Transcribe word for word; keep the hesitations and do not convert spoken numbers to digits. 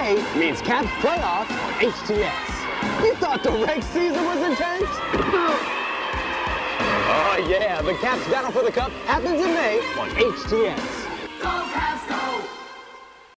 May means Caps playoffs on H T S. You thought the reg season was intense? Oh yeah, the Caps battle for the cup happens in May on H T S. Go Caps, go!